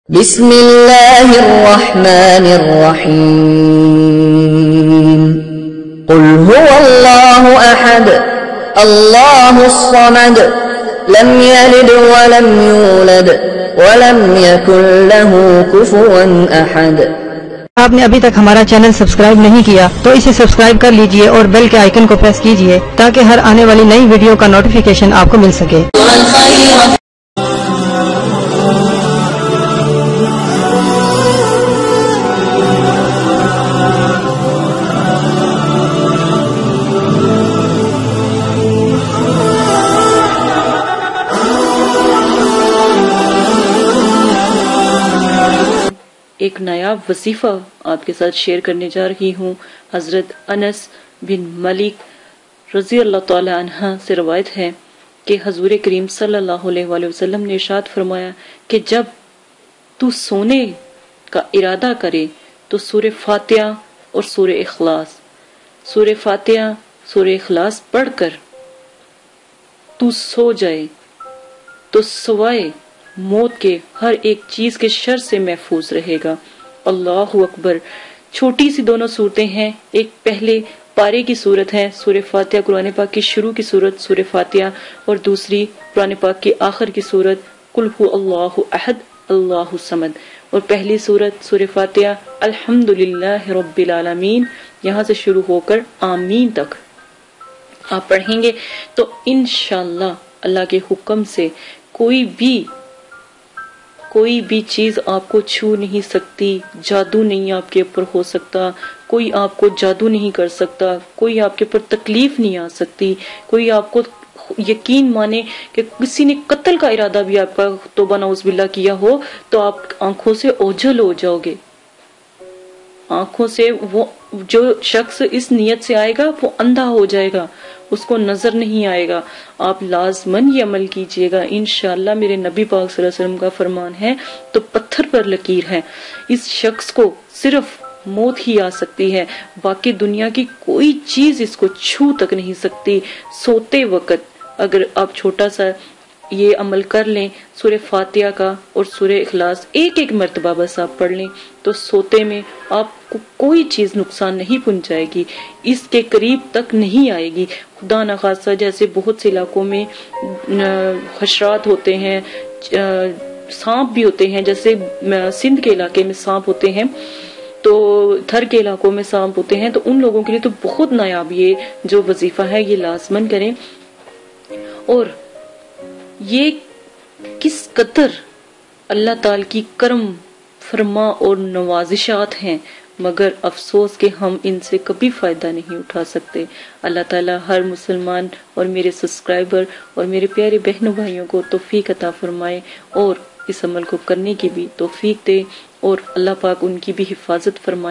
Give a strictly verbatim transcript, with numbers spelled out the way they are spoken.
بسم اللہ الرحمن الرحیم قل هو اللہ احد اللہ الصمد لم یلد ولم یولد ولم یکن له کفوا احد۔ آپ نے ابھی تک ہمارا چینل سبسکرائب نہیں کیا تو اسے سبسکرائب کر لیجئے اور بیل کے آئیکن کو پریس کیجئے تاکہ ہر آنے والی نئی ویڈیو کا نوٹیفیکیشن آپ کو مل سکے۔ ایک نایاب وظیفہ آپ کے ساتھ شیئر کرنے جا رہی ہوں۔ حضرت انس بن مالک رضی اللہ تعالی عنہ سے روایت ہے کہ حضور کریم صلی اللہ علیہ وآلہ وسلم نے ارشاد فرمایا کہ جب تو سونے کا ارادہ کرے تو سورہ فاتحہ اور سورہ اخلاص سورہ فاتحہ سورہ اخلاص پڑھ کر تو سو جائے تو سوائے موت کے ہر ایک چیز کے شر سے محفوظ رہے گا۔ اللہ اکبر۔ چھوٹی سی دونوں صورتیں ہیں، ایک پہلے پارے کی صورت ہے سورہ فاتحہ، قرآن پاک کی شروع کی صورت سورہ فاتحہ، اور دوسری قرآن پاک کی آخر کی صورت قل هو اللہ احد اللہ الصمد، اور پہلی صورت سورہ فاتحہ الحمدللہ رب العالمین، یہاں سے شروع ہو کر آمین تک آپ پڑھیں گے تو انشاءاللہ اللہ کے حکم سے کوئی بھی کوئی بھی چیز آپ کو چھو نہیں سکتی، جادو نہیں آپ کے اوپر ہو سکتا، کوئی آپ کو جادو نہیں کر سکتا، کوئی آپ کے اوپر تکلیف نہیں آ سکتی، کوئی آپ کو یقین مانے کہ کسی نے قتل کا ارادہ بھی آپ کا توبہ نعوذ باللہ کیا ہو تو آپ آنکھوں سے اوجھل ہو جاؤ گے۔ آنکھوں سے وہ جو شخص اس نیت سے آئے گا وہ اندھا ہو جائے گا، اس کو نظر نہیں آئے گا۔ آپ لازماً یہ عمل کیجئے گا، انشاءاللہ میرے نبی پاک صلی اللہ علیہ وسلم کا فرمان ہے تو پتھر پر لکیر ہے۔ اس شخص کو صرف موت ہی آ سکتی ہے، باقی دنیا کی کوئی چیز اس کو چھو تک نہیں سکتی۔ سوتے وقت اگر آپ چھوٹا سا یہ عمل کر لیں، سورہ فاتحہ کا اور سورہ اخلاص ایک ایک مرتبہ بس آپ پڑھ لیں تو سوتے میں آپ کو کوئی چیز نقصان نہیں پہنچائے گی، اس کے قریب تک نہیں آئے گی۔ خدا نخواستہ جیسے بہت سے علاقوں میں حشرات ہوتے ہیں، سانپ بھی ہوتے ہیں، جیسے سندھ کے علاقے میں سانپ ہوتے ہیں تو تھر کے علاقوں میں سانپ ہوتے ہیں، تو ان لوگوں کے لیے تو بہت نایاب یہ جو وظیفہ ہے یہ لازماً کریں۔ اور یہ کس قدر اللہ تعالی کی کرم فرما اور نوازشات ہیں، مگر افسوس کہ ہم ان سے کبھی فائدہ نہیں اٹھا سکتے۔ اللہ تعالی ہر مسلمان اور میرے سبسکرائبر اور میرے پیارے بہنوں بھائیوں کو توفیق عطا فرمائے اور اس عمل کو کرنے کی بھی توفیق دے، اور اللہ پاک ان کی بھی حفاظت فرمائے۔